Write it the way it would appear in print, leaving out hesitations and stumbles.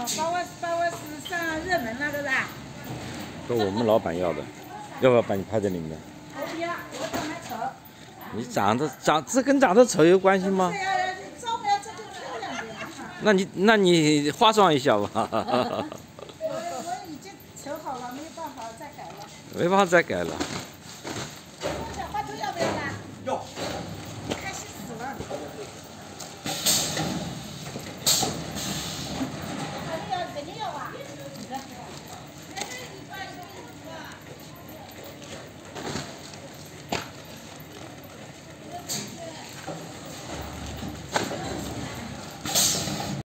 把我是上热门那个啦。 跟我们老板要的，要不要把你拍在里面？ 我不要，我长得丑。 你这跟长得丑有关系吗？ 是呀，照不要这就漂亮点嘛。 那你化妆一下吧。 我已经求好了，没有办法再改了。 没办法再改了。